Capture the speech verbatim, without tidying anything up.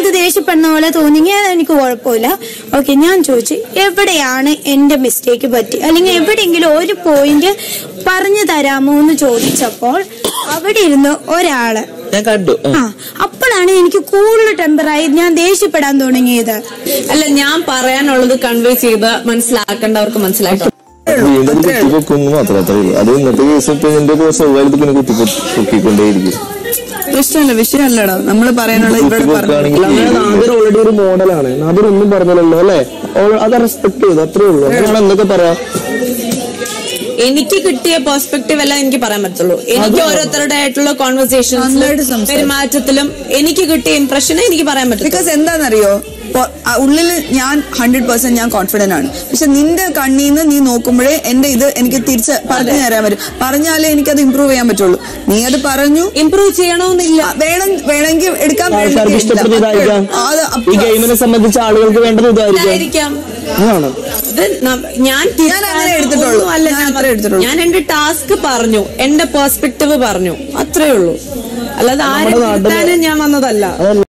ഇത് ദേഷ്യപ്പെടുന്ന പോലെ തോന്നിയെങ്കിൽ എനിക്ക് കുഴപ്പമില്ല. ഓക്കെ, ഞാൻ ചോദിച്ചു എവിടെയാണ് എന്റെ മിസ്റ്റേക്ക് പറ്റി, അല്ലെങ്കിൽ എവിടെയെങ്കിലും ഒരു പോയിന്റ് പറഞ്ഞു തരാമോ എന്ന് ചോദിച്ചപ്പോൾ അവിടെ ഇരുന്ന് ഒരാള് ആ അപ്പോഴാണ് എനിക്ക് കൂടുതൽ ടെമ്പറായി ഞാൻ ദേഷ്യപ്പെടാൻ തുടങ്ങിയത്. അല്ല, ഞാൻ പറയാനുള്ളത് കൺവേ ചെയ്ത് മനസ്സിലാക്കേണ്ടവർക്ക് മനസ്സിലാക്കാം. കുത്തിപ്പൊക്കൊന്നും മാത്രമേ അത്രേ ഉള്ളൂ. അത് ഇന്നത്തെ കേസ് ഇപ്പൊ എന്റെ സ്വഭാവത്തിൽ ഇങ്ങനെ കുത്തിപ്പൊക്കിക്കൊണ്ടേയിരിക്കും. പ്രശ്നമല്ല, വിഷയമല്ലടാ നമ്മള് പറയാനുള്ളത്. നാദിർ ഓൾറെഡി ഒരു മോഡലാണ്. നാദിർ ഒന്നും പറഞ്ഞല്ലോ അല്ലെ, അത് റെസ്പെക്ട് ചെയ്തു, അത്രേ ഉള്ളൂ. നമ്മൾ എന്തൊക്കെ പറയാ, എനിക്ക് കിട്ടിയ പെർസ്പെക്ടീവ് എല്ലാം എനിക്ക് പറയാൻ പറ്റുള്ളൂ. എനിക്ക് ഓരോരുത്തരുടെ ആയിട്ടുള്ള കോൺവെർസേഷൻസിലും പെരുമാറ്റത്തിലും എനിക്ക് കിട്ടിയ ഇംപ്രഷനെ എനിക്ക് പറയാൻ പറ്റും. ബിക്കോസ് എന്താണെന്നറിയോ, ഉള്ളിൽ ഞാൻ ഹൺഡ്രഡ് പെർസെന്റ് ഞാൻ കോൺഫിഡന്റ് ആണ്. പക്ഷെ നിന്റെ കണ്ണീന്ന് നീ നോക്കുമ്പോഴേ എന്റെ ഇത് എനിക്ക് തിരിച്ച് പറഞ്ഞു തരാൻ പറ്റും. പറഞ്ഞാലേ എനിക്കത് ഇമ്പ്രൂവ് ചെയ്യാൻ പറ്റുള്ളൂ. നീ അത് പറഞ്ഞു, ഇമ്പ്രൂവ് ചെയ്യണമെന്നില്ല. വേണം വേണമെങ്കിൽ എടുക്കാൻ ഈ ഗെയിമിനെ സംബന്ധിച്ച് ആളുകൾക്ക് വേണ്ടത് ഇതായിരിക്കാം. ഞാൻ അങ്ങനെ എടുത്തിട്ടുള്ളൂ അല്ല, ഞാൻ എന്റെ ടാസ്ക് പറഞ്ഞു, എന്റെ പെർസ്പെക്ടീവ് പറഞ്ഞു, അത്രേ ഉള്ളൂ. അല്ലാതെ ആരും ഞാൻ വന്നതല്ല.